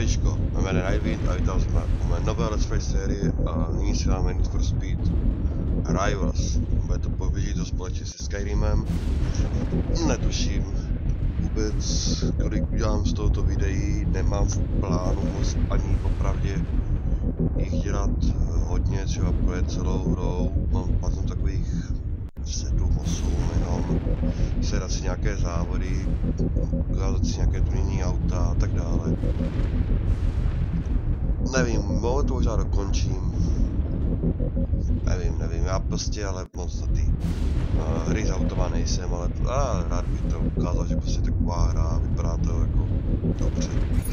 Zdravíčko, jmenuji Nightwind a vítám jsme u mé nové Let's Play série a nyní si dáme Need for Speed Rivals. Bude to poběžit do společně se Skyrimem. Netuším vůbec, kolik udělám z tohoto videí, nemám v plánu moc ani popravdě jich dělat hodně, třeba projet celou hrou. Mám plán takových 7-8 jenom, sedat si nějaké závody, ukázat si nějaké tunění auta a tak dále. Nevím, to možná dokončím. Nevím, já prostě ale moc na ty hry z automa nejsem, ale rád bych to ukázal, že prostě taková hra, vypadá to jako dobře.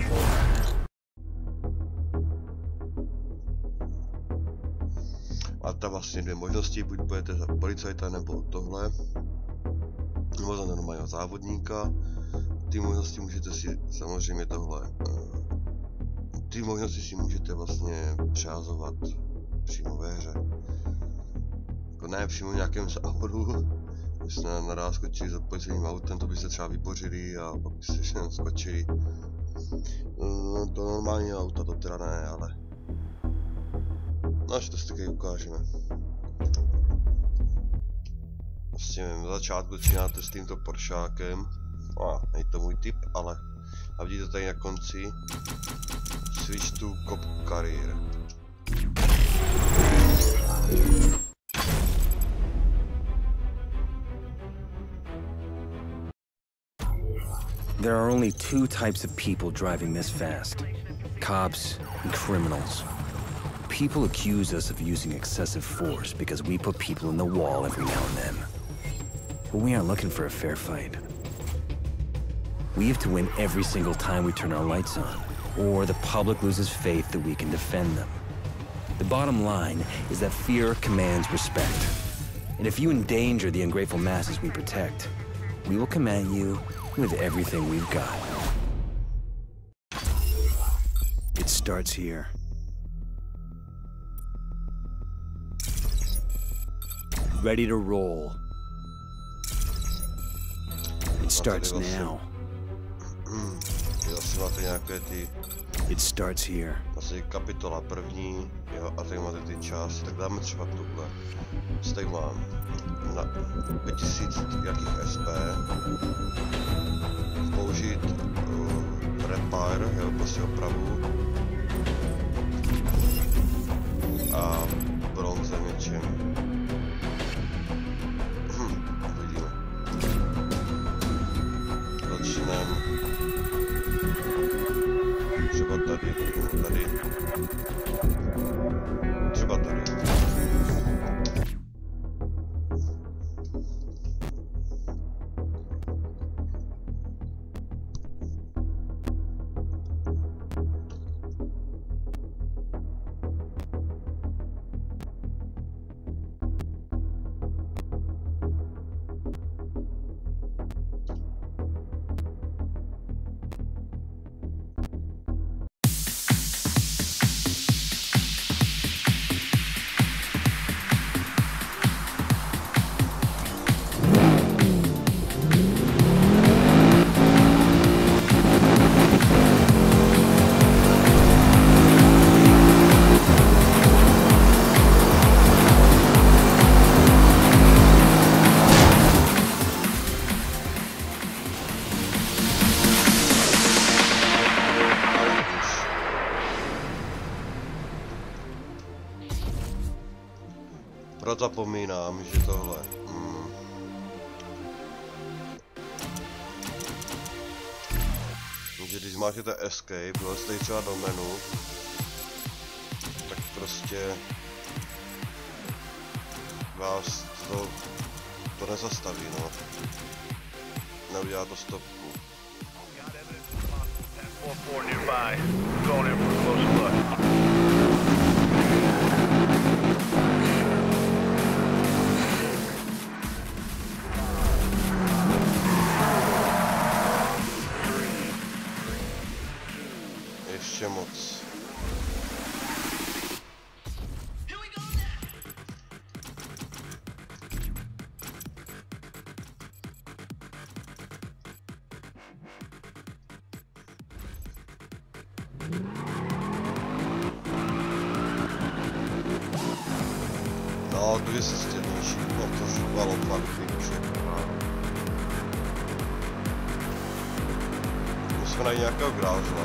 Máte vlastně dvě možnosti, buď budete za policajta nebo tohle, nebo za normálního závodníka. Ty možnosti můžete si samozřejmě tohle, ty možnosti si můžete vlastně přehazovat přímo ve hře. Jako ne přímo v nějakém závodu, byste naraz skočili za policejním autem, to byste třeba vybořili a pak byste skočili. To normální auta to teda ne, ale no až to si taky ukážeme. Vlastně na začátku začínáte s tímto Poršákem. Není to můj tip, ale a vidíte tady na konci Switch to Cop Career. There are only two types of people driving this fast: cops and criminals. People accuse us of using excessive force because we put people in the wall every now and then. But we aren't looking for a fair fight. We have to win every single time we turn our lights on, or the public loses faith that we can defend them. The bottom line is that fear commands respect. And if you endanger the ungrateful masses we protect, we will come at you with everything we've got. It starts here. Ready to roll. It starts now. It starts here. Asi kapitola první, jo, a tady máte ty části, tak dáme třeba tuhle. Tady mám na 5000 jakých SP. Použít repair, jo, prostě opravu. A bronze něčem. Uvidíme. Začneme. Třeba tady. Třeba tady. Zapomínám, že tohle. Takže když zmáčknete Escape, vylezte třeba do menu, tak prostě vás to nezastaví, no. Neudělá to stopku. Ještě moc. No, to je stěnější, no to říkalo fakt výuček. Musíme najít nějakého grázla.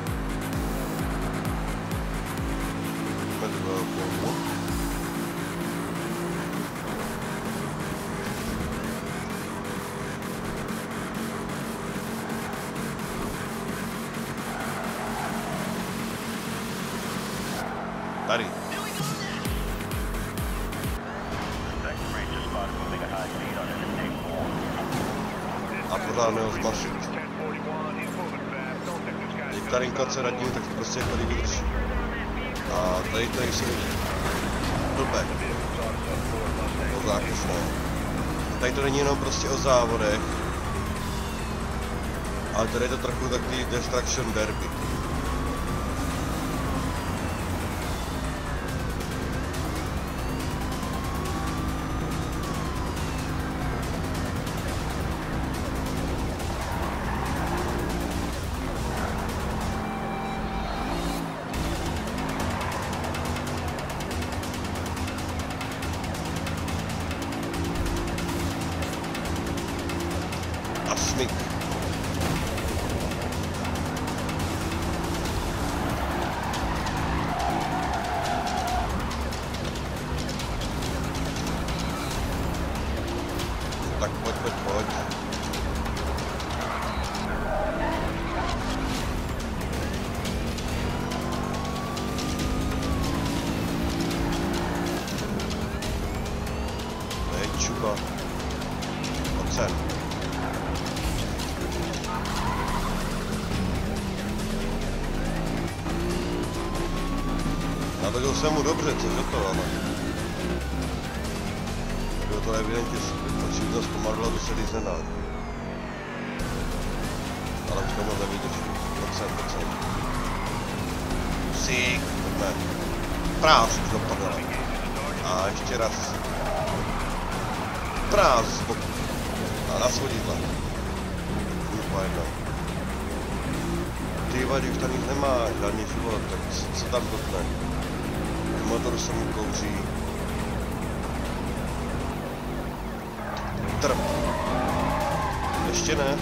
Mezi velkou. Tady. A pořád neozmašit. Teď ta rinkace nad ním, tak prostě tady vydrží. A tady se vidí. Blbek. O zákusné. Tady to není jenom prostě o závodech. Ale tady je to trochu takový Destruction Derby. Smyk. Tak pojď. To je čupa. Ocen. Navedl jsem mu dobře, což je to, ale... Bylo to evidentně všechno zpomalilo, to se lízne na. Ale už tomu nevydrží. Pojď sem. Sík, pojďme. Práv už dopadla. A ještě raz. Práv z boku. A na svodidla. Úplně jedno. Ty vady, už tam nic nemá, žádný život, tak co tam potne? Motor se mu kouří. Trp. Ještě ne.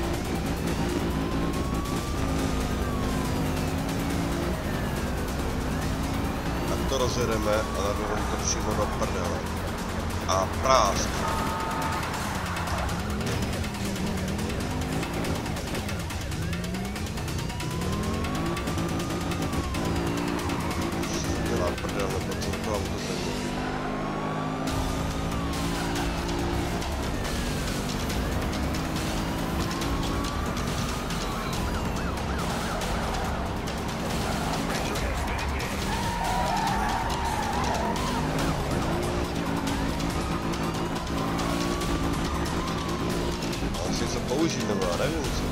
Tak to rozjedeme a narovnáme to přímo do prdele. A prásk. Použít, nebo já nevím co.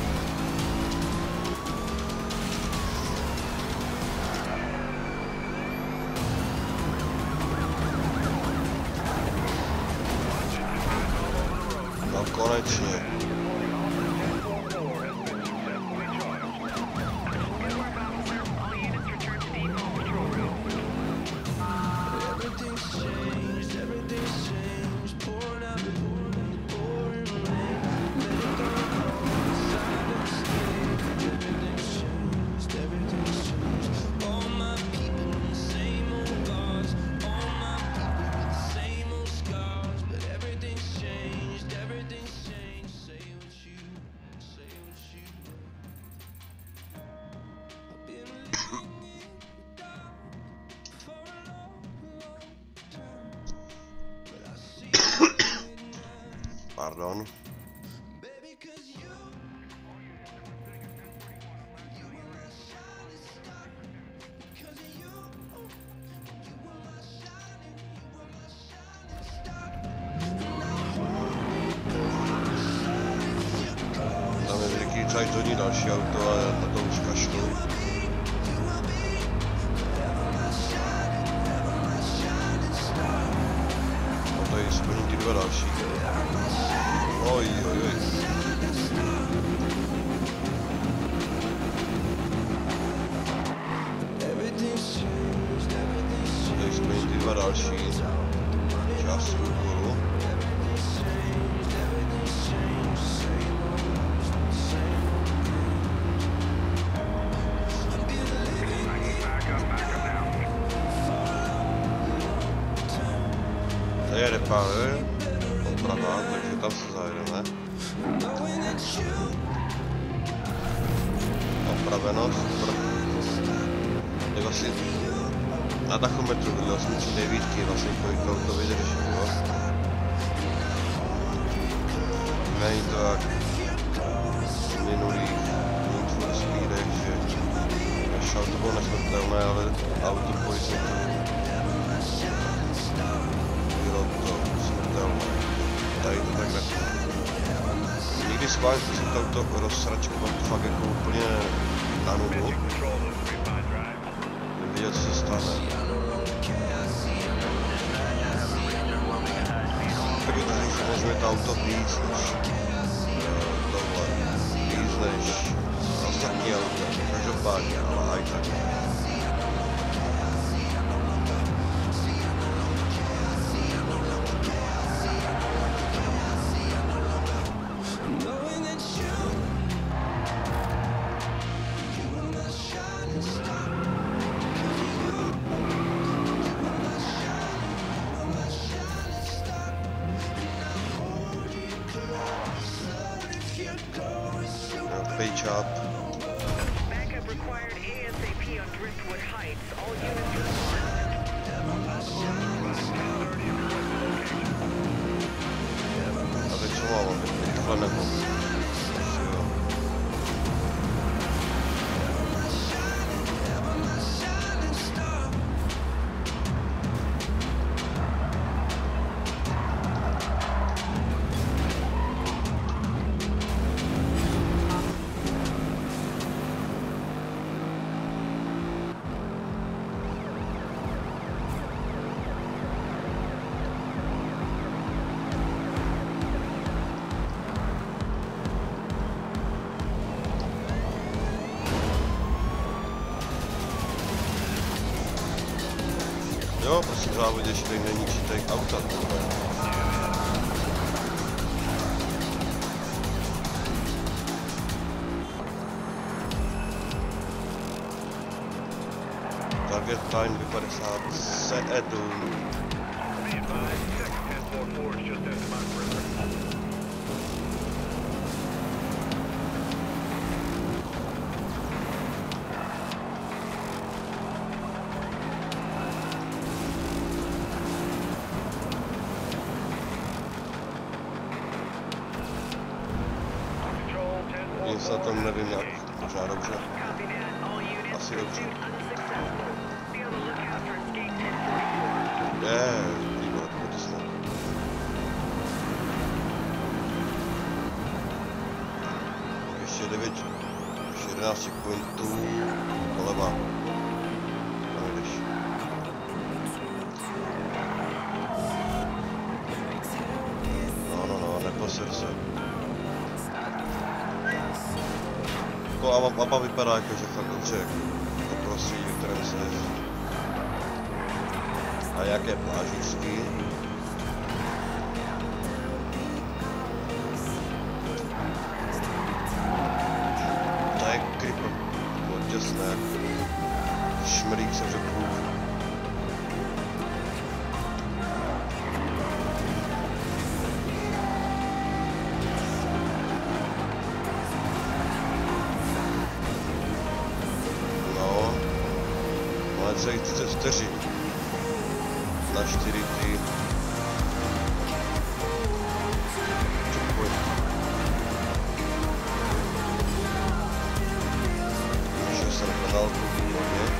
No konečně. Pardon. Tam je veliký čaj do ní další auto a na to už kašlu. A tady splní ty dva další. Oj. další část úkolu. Tady je repair, oprava, takže tam se zajedeme. Opraveno, super. Je vlastně na tachometru viděl jsem 3 vlastně kolik auto vydrží, jo. Není to jak v minulých Need for Speedech, že naše auto bylo nesmrtelné, ale auto policajtů bylo to smrtelné. Tady to tak nefunguje. Nikdy schválně jsem to auto rozsračkovat fakt jako úplně na nulu. Vidět, co se stane. Takže tady se vezme to auto víc než tohle. Víc než ostatní auta. Každopádně, ale aj tak. Page up. Backup required ASAP on Driftwood Heights. All units respond. A teď co mám? Rychle nebo? Jo, prosím závodě, že tady neníčíte auta. Target time 57. Nic na tom nevím jak, možná dobře. Asi dobře. Výborně, to snad. Ještě 11 checkpointů, poleva. Tam jdeš. No, neposer se. Jako mapa vypadá jako, že fakt dobře, to prostředí, ve kterém se jezdí. A jaké plážičky. To je creeper, to je děsné. Šmrlík se řekl. Celých 30 vteřin na 4 ty checkpoint. Vyšel jsem na dálku výborně.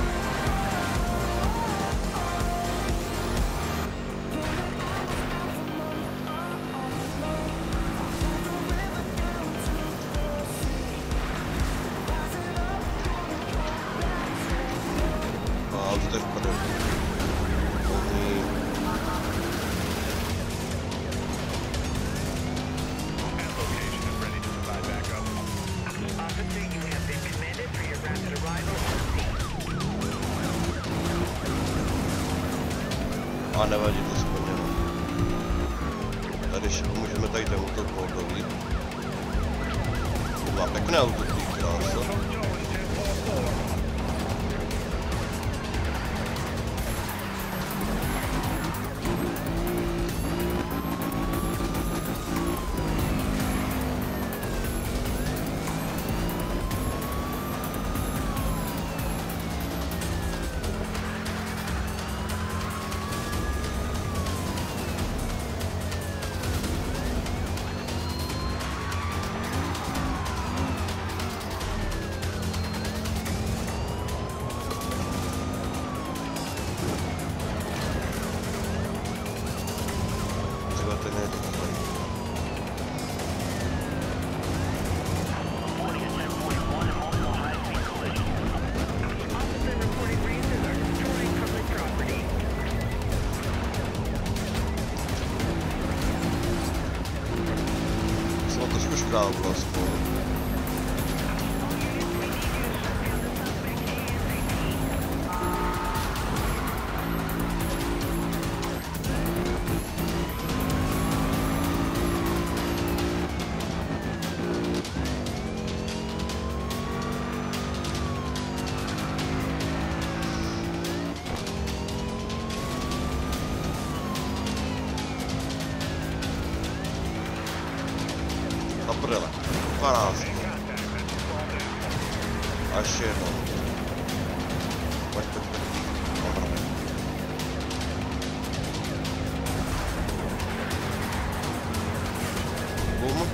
To je vpadu. A nevadí, to splněno. Tady můžeme tady ten útok Moldový. Má pěkné auto, ty krása. Paráz. Až jedno. Pojď. Bum.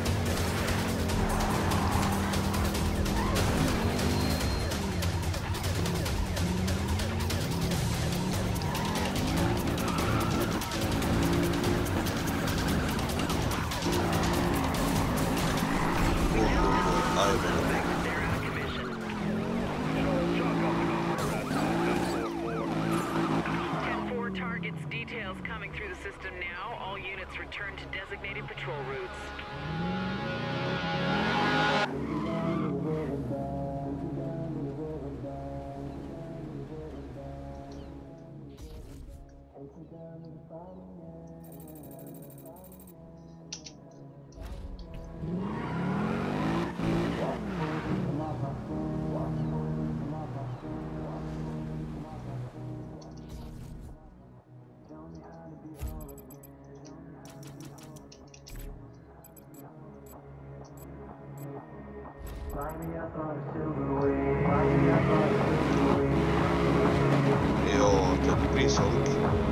Jo, to je dobrý song.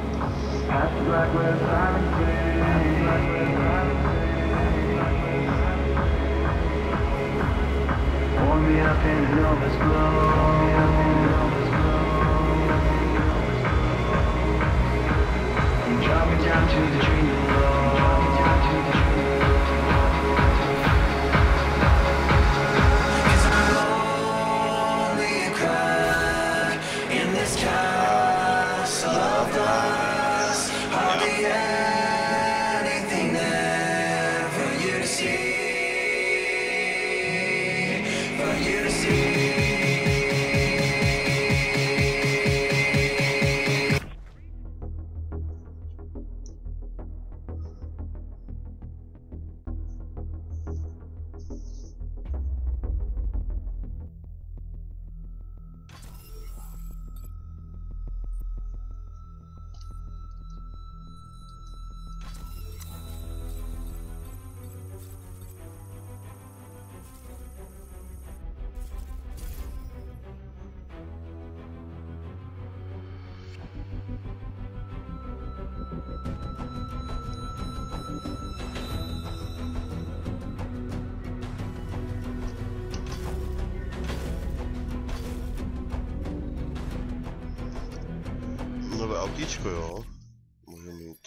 Nové autíčko, jo? Může mít.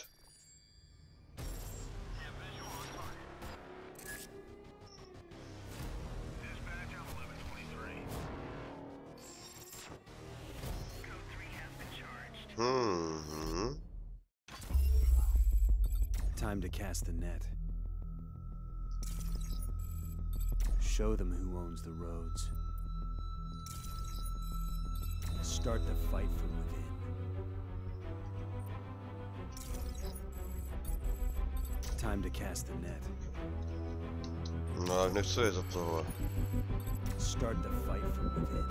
Time to cast the net. Show them who owns the roads. Start the fight from within. Time to cast the net. No, ale nechci je za tohle. Start the fight from within.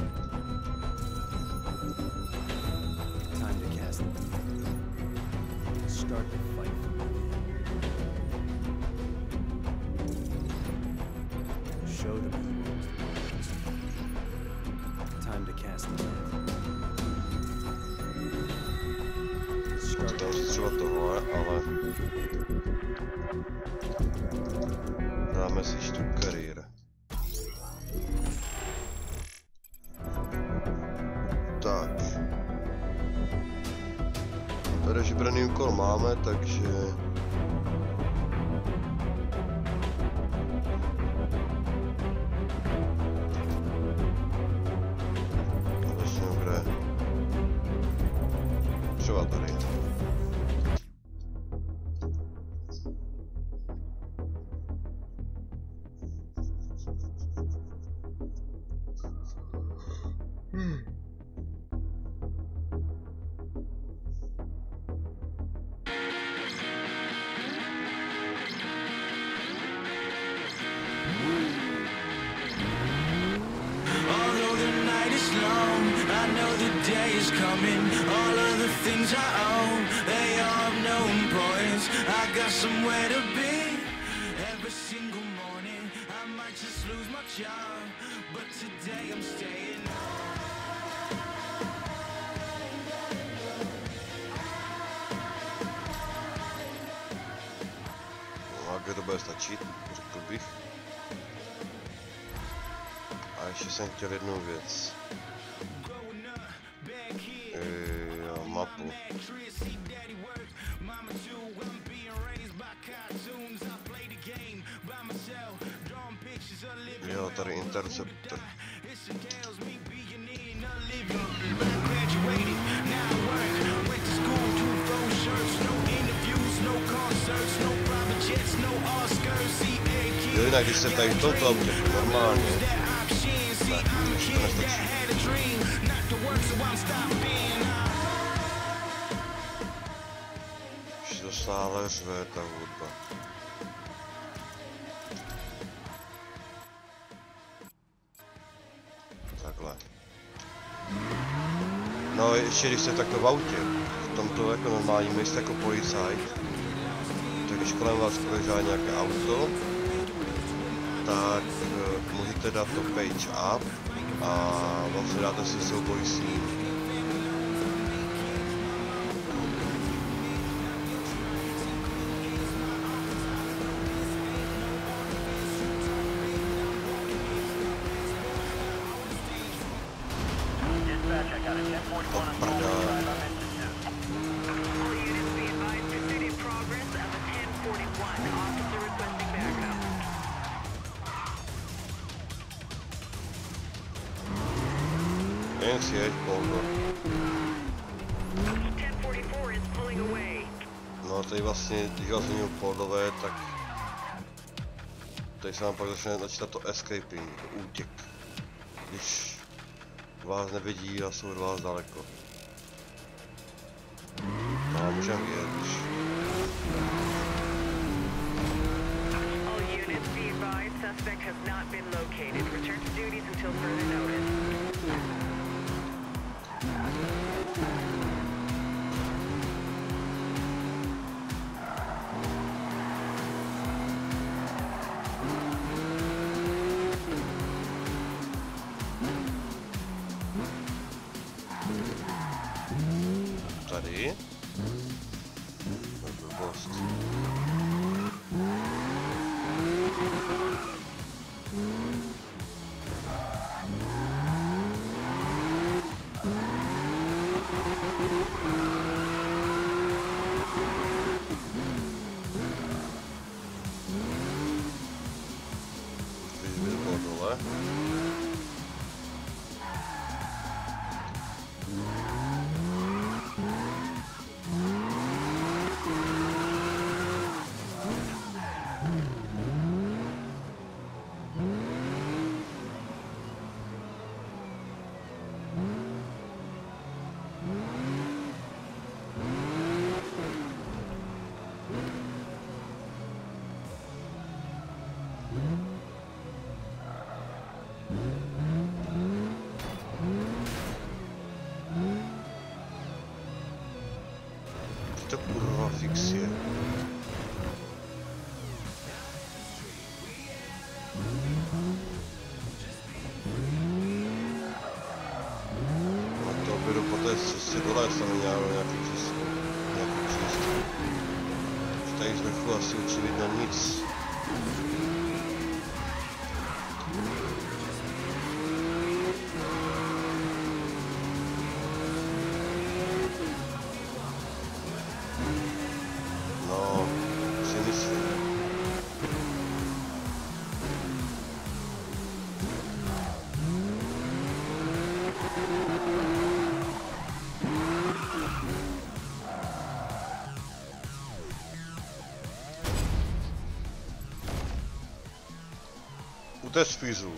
Time to cast the net. Start the fight from within. Show them who knows the most. Time to cast the net. Start To už třeba tohle, ale... Dáme si tu kariér. Tak. Tady žibraný úkol máme, takže... Vlastně dobré. Třeba tady. Although the night is long, I know the day is coming. All of the things I own, they all have no importance. I got somewhere to be. Every single morning, I might just lose my job, but today I'm staying. No, kde to bude stačit, řekl bych. A ještě jsem chtěl jednu věc. Jo, mapu. Jo, tady Interceptor. Jo, jinak když se tady v tomto autě normálně, tak už to nestačí. Už to stále řve ta hudba. Takhle. No ještě když jste takto v autě, v tomto jako normálním místě jako policajt, tak když kolem vás projíždá nějaké auto, tak můžete dát to page up a vlastně dáte si souboj s ním. All units be advised, pursuit in progress of a 1041. Officer requesting backup. Jen si jeď, polko. 1044 is pulling away. No tady vlastně, když vás není podové, tak tady se vám pak začne načítat to escaping, to útěk. Když vás nevidí a jsou od vás daleko. No a můžeme vyjet, když... All units be advised, suspect has not been located. Return to duties until further notice. Tady. Blbost. Vyzvět dole. to je cestě dole, tam nějaký čist. Tady z vrchu asi očividně nic. No, si myslím. Uteč fízům.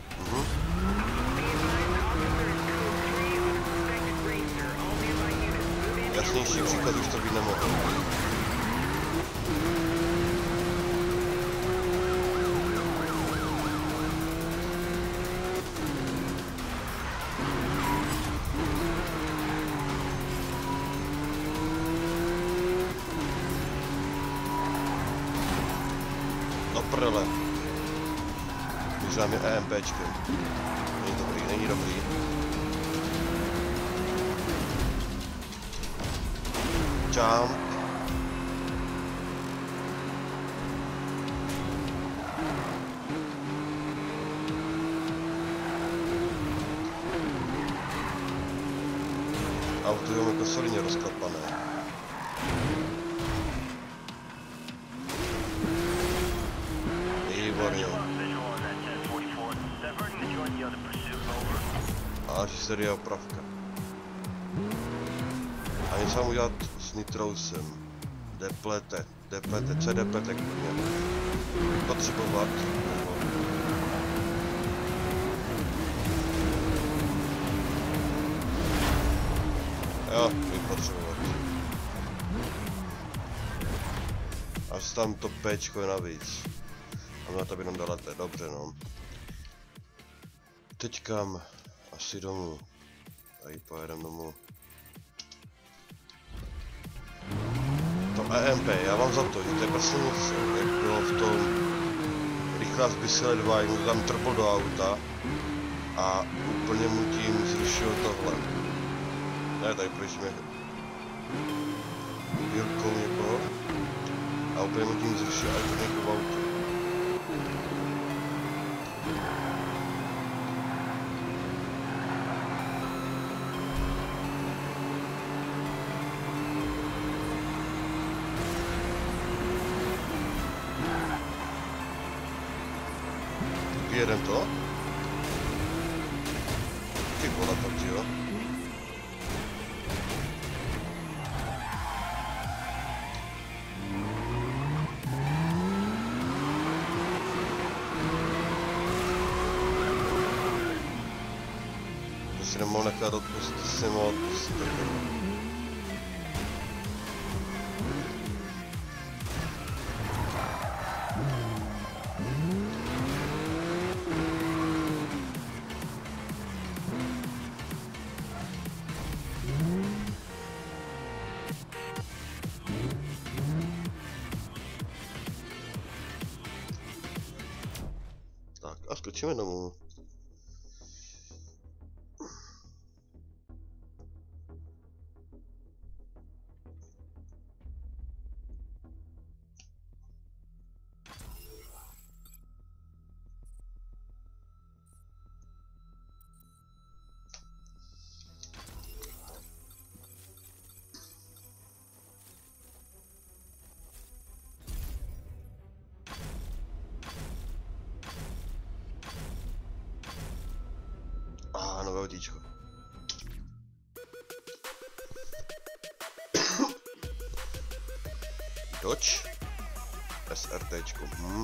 Jasnější příklad už to být nemohl. No prele. Užívám je EMPčky. Není dobrý, není dobrý. Jump. Auto je jako solidně rozklapané. Výborně. Až série opravka. A něco mám udělat s nitrousem. Deplete, co je deplete kurně? Potřebovat. Jo, budu potřebovat. Až tam to péčko je navíc. A na to by nám dala to, dobře no. Teď kam? Asi domů. Tady pojedem domů. To EMP, já mám za to, že to je vlastně něco, jak bylo v tom Rychlá zbysile 2, mu tam trpl do auta a úplně mu tím zrušil tohle. Ne, tady projíždíme výrobkou někoho a úplně mu tím zrušil aj to někoho v autu. Jeden to? Ty vole, tak jo. To si nemohl nechat odpustit, to si nemohl odpustit. A skočíme domů. Nové autíčko. Dodge SRTčko.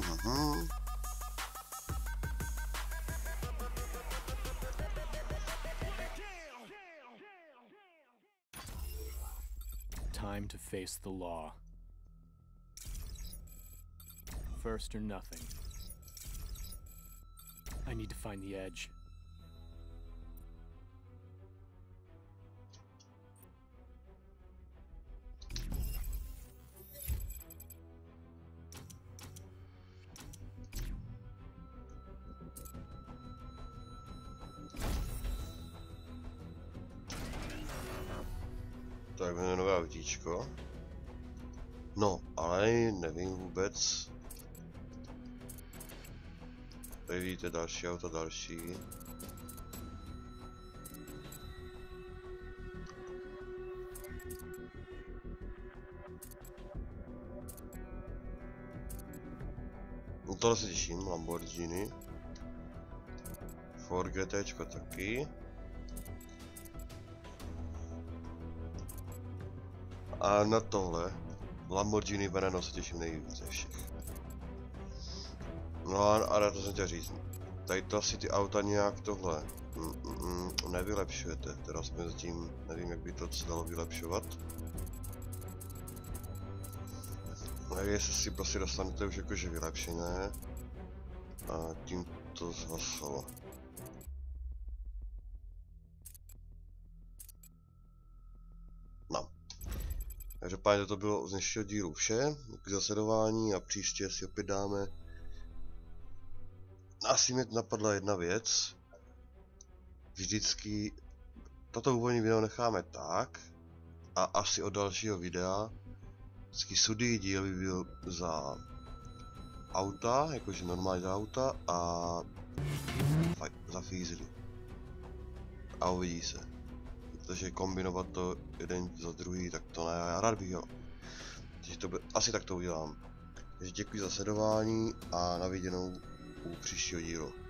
Time to face the law. First or nothing. I need to find the edge. Tak máme nové autíčko. No, ale nevím vůbec. Tady vidíte další auto, další. No tohle se těším, Lamborghini. Ford GTčko taky. A na tohle Lamborghini Veneno se těším nejvíc ze všech. No a to jsem chtěl říct. Tady to asi ty auta nějak tohle nevylepšujete. Teda jsme zatím, nevím jak by to se dalo vylepšovat. Nevím jestli si prostě dostanete už jakože vylepšené. A tím to zhasalo. No. Každopádně to bylo z dnešního dílu vše. K zasledování a příště si opět dáme. Asi mě napadla jedna věc. Vždycky toto úvodní video necháme tak. A asi od dalšího videa vždycky sudý díl by byl za auta, jakože normální za auta a za fízly. A uvidí se. Protože kombinovat to jeden za druhý, tak to ne, já rád bych jo. Takže to asi tak to udělám. Takže děkuji za sledování a na viděnou u příštího dílu.